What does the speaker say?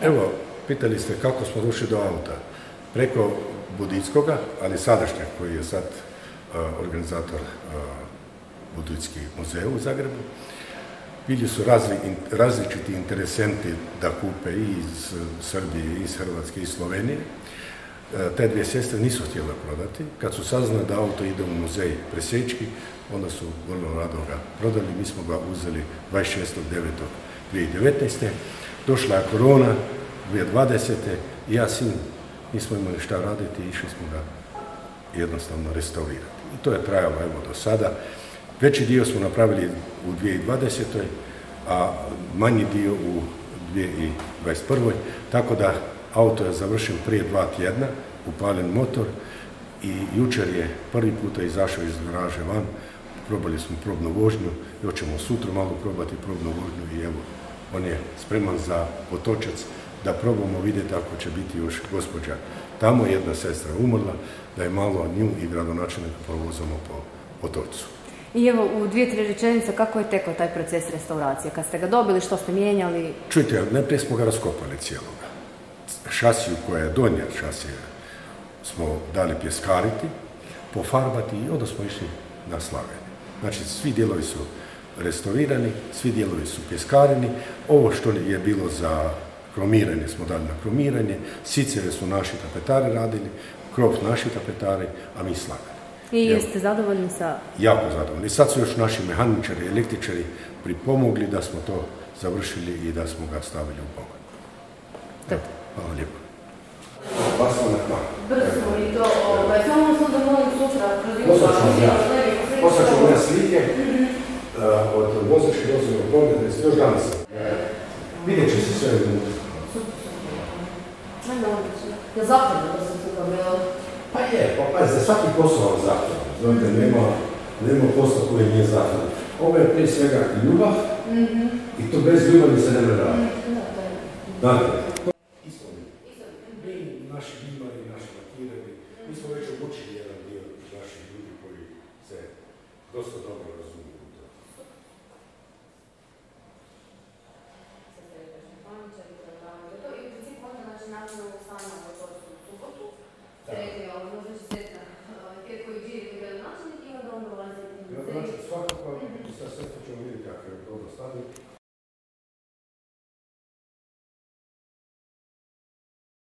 Evo, pitali ste kako smo došli do auta. Preko Budickoga, ali sadašnjeg koji je sad organizator Budicki muzej u Zagrebu. Bili su različiti interesenti da kupe i iz Srbije, i iz Hrvatske, i iz Slovenije. Te dvije sestre nisu htjele prodati. Kad su saznali da auto ide u muzej Presječki, onda su vrlo rado ga prodali. Mi smo ga uzeli 26.9.2019. Došla je korona 2020. i ja sin nismo imali šta raditi i išli smo ga jednostavno restaurirati. I to je trajalo evo do sada. Veći dio smo napravili u 2020. a manji dio u 2021. Tako da auto je završen prije 2 tjedna, upaljen motor i jučer je prvi puta izašao iz garaže van. Probali smo probnu vožnju, još ćemo sutra malo probati probnu vožnju i evo, on je spreman za Otočac da probamo vidjeti ako će biti još gospođa. Tamo je jedna sestra umrla, da je malo nju i gradonačelnika provozamo po Otočcu. I evo, u 2-3 rečenice, kako je tekao taj proces restauracije? Kad ste ga dobili, što ste mijenjali? Čujte, najprije smo ga raskopali cijeloga. Šasiju koja je donja šasija smo dali pjeskariti, pofarbati i onda smo išli na slaganje. Znači, svi dijelovi su restaurirani, svi dijelovi su pjeskareni. Ovo što je bilo za kromiranje smo dali na kromiranje, sicere su naši tapetari radili, krov naši tapetari, a mi slagali. I jeste zadovoljni sa... Jako zadovoljni. Sad su još naši mehaničari, električari pripomogli da smo to završili i da smo ga stavili u pogon. Hvala lijepo. Brzo i to, samo smo da molim sutra... Poslat ću ove slike od vozačke dozvoljnog prometa, još danas. Vidjet će se sve unutra. Ja zapravo da sam sutra bila. Pa je, pa za svaki posao zahtjevan. Znate, nema posla koji nije zahtjevan. Ovo je prije svega ljubav i to bez ljubavi se ne radi. Znate, isto mi, naši gimari, naši lakirani, mi smo već obučili jedan dio naših ljudi koji se dosta dobro razumiju u to. I u principu onda znači naravno stanemo u Otočcu u subotu. Možda će se koji živi koji gradonačelnik i onda on dolazi. Gradonačelnik svakako, i sa sve ćemo vidjeti kako je dobro staviti.